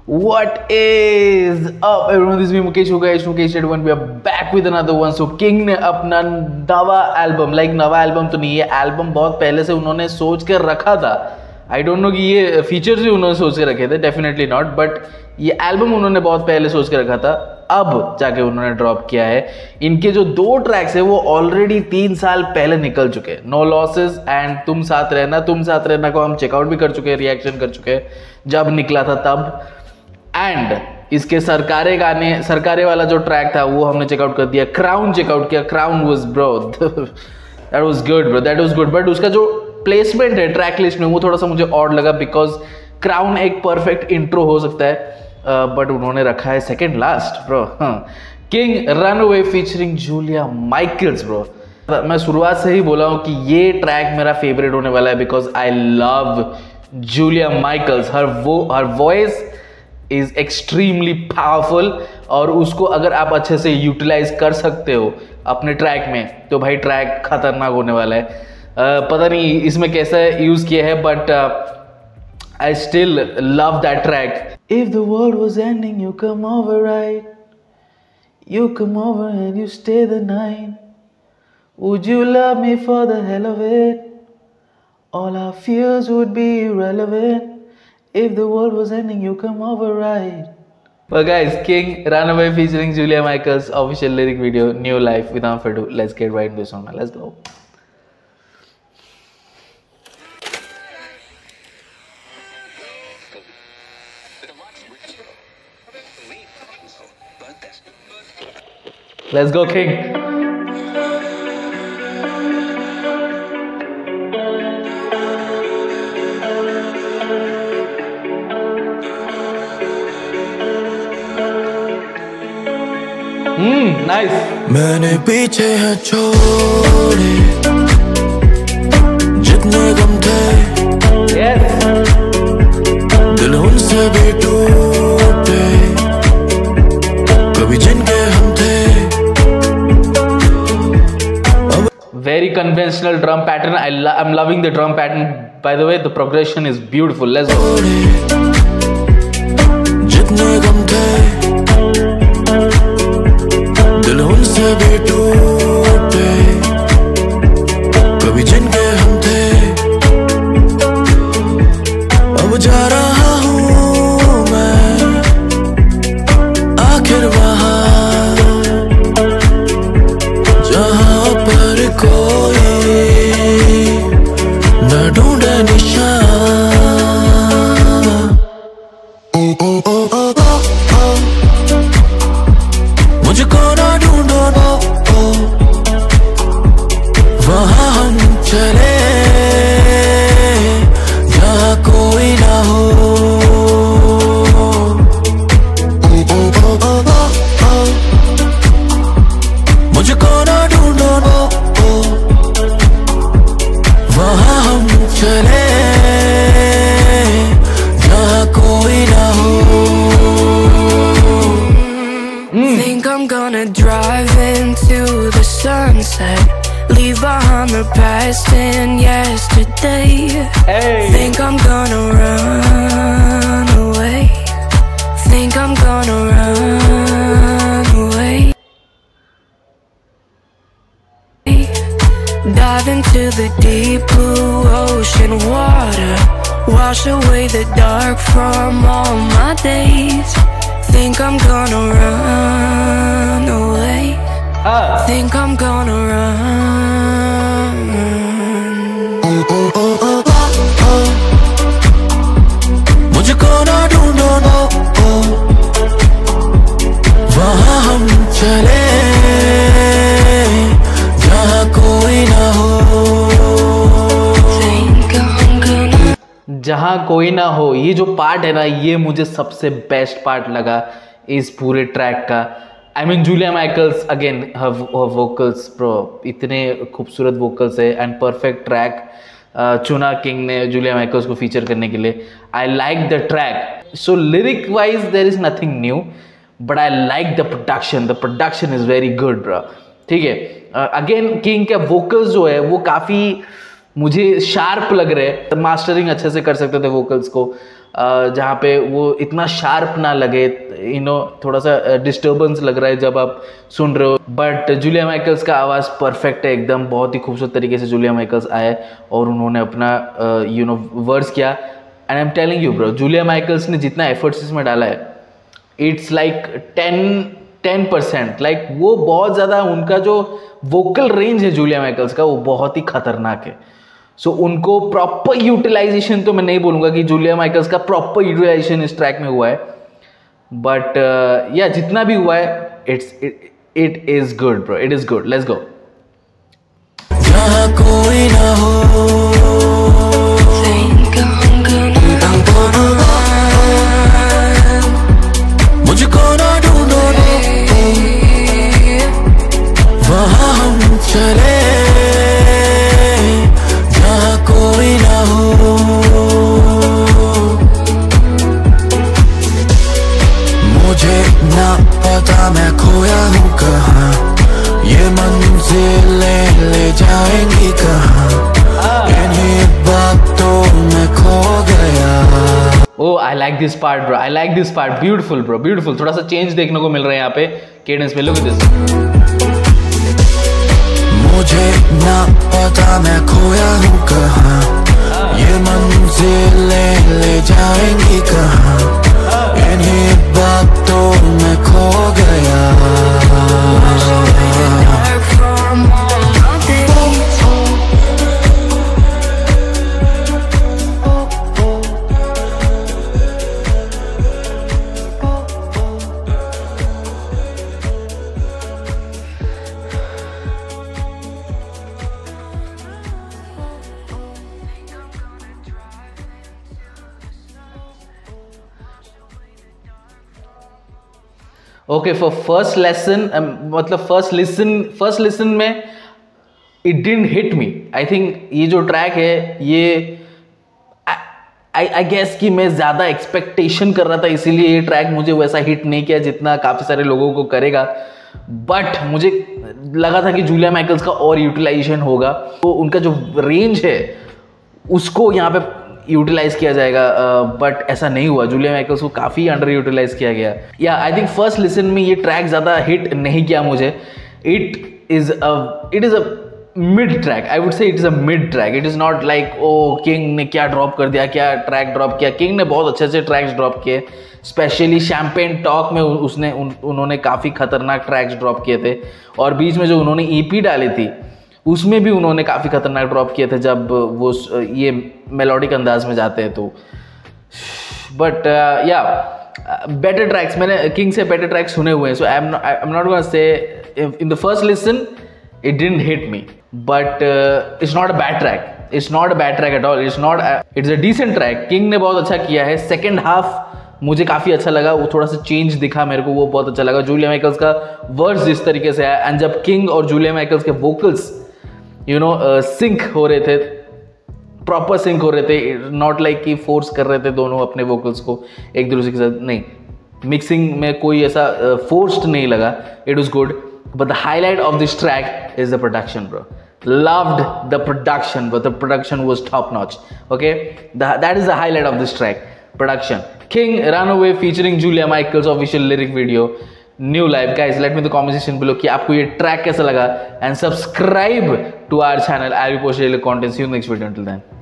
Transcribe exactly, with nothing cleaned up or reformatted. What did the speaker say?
What is up everyone, this is me Mukesh Hoga, Mukesh at one. We are back with another one. So King ने अपना नवा album, like नवा album तो नहीं है, album बहुत पहले से उन्होंने सोच कर रखा था. आई डोंट नो कि ये फीचर्स भी उन्होंने सोच के रखे थे, डेफिनेटली नॉट, बट ये एल्बम उन्होंने बहुत पहले सोच के रखा था, अब जाके उन्होंने ड्रॉप किया है. इनके जो दो ट्रैक्स है वो ऑलरेडी तीन साल पहले निकल चुके हैं, नो लॉसेस एंड तुम साथ रहना. तुम साथ रहना को हम चेकआउट भी कर चुके हैं, रिएक्शन कर चुके हैं जब निकला था तब. एंड इसके सरकारे गाने, सरकारे वाला जो ट्रैक था वो हमने चेकआउट कर दिया. क्राउन चेकआउट किया. Crown was bro, that was good bro, that was good. But उसका जो प्लेसमेंट है ट्रैक लिस्ट में वो थोड़ा सा मुझे ऑड लगा, बिकॉज क्राउन एक परफेक्ट इंट्रो हो सकता है, बट uh, उन्होंने रखा है second last bro. King runaway featuring Julia Michaels bro. मैं शुरुआत से ही बोला हूँ कि ये ट्रैक मेरा फेवरेट होने वाला है, because I love Julia Michaels. Her वो her voice is extremely powerful, और उसको अगर आप अच्छे से यूटिलाइज कर सकते हो अपने ट्रैक में तो भाई ट्रैक खतरनाक होने वाला है. uh, पता नहीं इसमें कैसा यूज किया है, but I still love that track. If the world was ending, you come over, right? You come over and you stay the night. Would you love me for the hell of it? All our fears would be irrelevant. If the world was ending, you come over, right? Well guys, King Runaway featuring Julia Michaels official lyric video, New Life. Without further ado, let's get right into this one. Let's go. Let's go, King. Hmm, nice. मैंने पीछे है छोड़े जितने गम थे, Yes. दिल उनसे भी टूटे कभी जिनके हम थे. Very conventional drum pattern. I lo I'm loving the drum pattern. By the way, the progression is beautiful. Let's go. जितने गम थे दिल उनसे भी टूटे कभी जिनके हम थे. अब जा रहा हूँ मैं आखिर वहाँ जहाँ पर कोई न ढूंढे निशान. मुझको ना ढूंढो वहाँ हम चले जहाँ कोई ना हो. मुझको ना ढूंढो वहाँ हम चले जहाँ कोई ना हो. Think I'm gonna drive into the sunset, leave behind the past and yesterday. Hey. Think I'm gonna run away. Think I'm gonna run away. Dive into the deep blue ocean water, wash away the dark from all my days. Think I'm gonna run away. Ah. Think I'm gonna run. मुझको ना ढूंढो वहाँ हम चले जहाँ कोई ना हो. Think I'm gonna. जहाँ कोई ना हो, ये जो पार्ट है ना, ये मुझे सबसे बेस्ट पार्ट लगा इस पूरे ट्रैक का. I mean Julia Michaels again, her vocals bro, इतने खूबसूरत वोकल्स है एंड परफेक्ट ट्रैक चुना किंग ने जूलिया माइकल्स को फीचर करने के लिए. I like the track. So lyric wise there is nothing new, but I like the production. The production is very good bro. ठीक है. अगेन किंग के vocals जो है वो काफ़ी मुझे शार्प लग रहे हैं. मास्टरिंग अच्छे से कर सकते थे वोकल्स को. जहाँ पे वो इतना शार्प ना लगे, यू नो थोड़ा सा डिस्टर्बेंस लग रहा है जब आप सुन रहे हो। बट जूलिया माइकल्स का आवाज़ परफेक्ट है एकदम, बहुत ही खूबसूरत तरीके से जूलिया माइकल्स आए और उन्होंने अपना यू नो वर्ड्स किया। And I am telling you bro, Julia Michaels ने जितना एफर्ट्स इसमें डाला है, it's like ten ten percent. Like वो बहुत ज़्यादा, उनका जो वोकल रेंज है जूलिया माइकल्स का वो बहुत ही खतरनाक है। सो so, उनको प्रॉपर यूटिलाइजेशन तो मैं नहीं बोलूँगा कि जूलिया माइकल्स का प्रॉपर यूटिलाइजेशन इस ट्रैक में हुआ है, बट या uh, yeah, जितना भी हुआ है it's it is good bro, it is good. Let's go. जहाँ कोई ना हो, Think I'm gonna, I'm gonna run. मुझको ना ढूंढो, वहाँ हम चले जहाँ कोई ना हो। मुझे ना पता मैं खोया हूँ कहाँ, ये मंजिलें ले जाएंगी कहाँ, इन्हीं बातों में खो गया। Oh I like this part bro, I like this part, beautiful bro, beautiful. थोड़ा सा चेंज देखने को मिल रहा है यहाँ पे केडेंस में, लुक एट दिस। मुझे ना पता मैं खोया हूँ कहाँ, ये मंजिलें ले जाएंगी कहाँ, इन्हीं बातों में खो गया। dark from all my days. Okay, for first lesson, मतलब फर्स्ट लिसन फर्स्ट लिसन में it didn't hit me. I think ये जो ट्रैक है ये आई आई गेस कि मैं ज़्यादा एक्सपेक्टेशन कर रहा था, इसीलिए ये ट्रैक मुझे वैसा हिट नहीं किया जितना काफ़ी सारे लोगों को करेगा। बट मुझे लगा था कि जूलिया माइकल्स का और यूटिलाइजेशन होगा, तो उनका जो रेंज है उसको यहाँ पे यूटिलाइज किया जाएगा, बट uh, ऐसा नहीं हुआ। जूलिया माइकल्स को काफ़ी अंडर यूटिलाइज किया गया। या आई थिंक फर्स्ट लिसन में ये ट्रैक ज़्यादा हिट नहीं किया मुझे। It is a it is a mid track, I would say it is a mid track. It is not like oh king ने क्या ड्रॉप कर दिया, क्या ट्रैक ड्रॉप किया। किंग ने बहुत अच्छे अच्छे ट्रैक्स ड्रॉप किए, स्पेशली शैम्पेन टॉक में उसने उन, उन्होंने काफ़ी खतरनाक ट्रैक्स ड्रॉप किए थे, और बीच में जो उन्होंने ईपी डाली थी उसमें भी उन्होंने काफ़ी खतरनाक ड्रॉप किए थे जब वो ये मेलोडिक अंदाज में जाते हैं तो। बट या बेटर ट्रैक्स, मैंने किंग से बेटर ट्रैक्स सुने हुए हैं, so I am I am not gonna say in the first listen it didn't hit me, but it's not a bad track, it's not a bad track at all, it's not, it's a decent track. King ने बहुत अच्छा किया है। Second half मुझे काफ़ी अच्छा लगा, वो थोड़ा सा चेंज दिखा मेरे को, वो बहुत अच्छा लगा। जूलिया माइकल्स का वर्ड्स जिस तरीके से आया, एंड जब किंग और जूलिया माइकल्स के वोकल्स यू नो सिंक हो रहे थे, प्रॉपर सिंक हो रहे थे, नॉट लाइक कि फोर्स कर रहे थे दोनों अपने वोकल्स को एक दूसरे के साथ, नहीं, मिक्सिंग में कोई ऐसा फोर्स्ड uh, नहीं लगा। It was good, but the highlight of this track is the production bro. Loved the production, but the production was top notch. Okay, the, that is the highlight of this track, production. King Runaway featuring Julia Michaels official lyric video, new live. Guys, let me in the comment section below कि आपको ये track कैसा लगा, and subscribe to our channel. I'll be posting daily content. See you in the next video. Until then.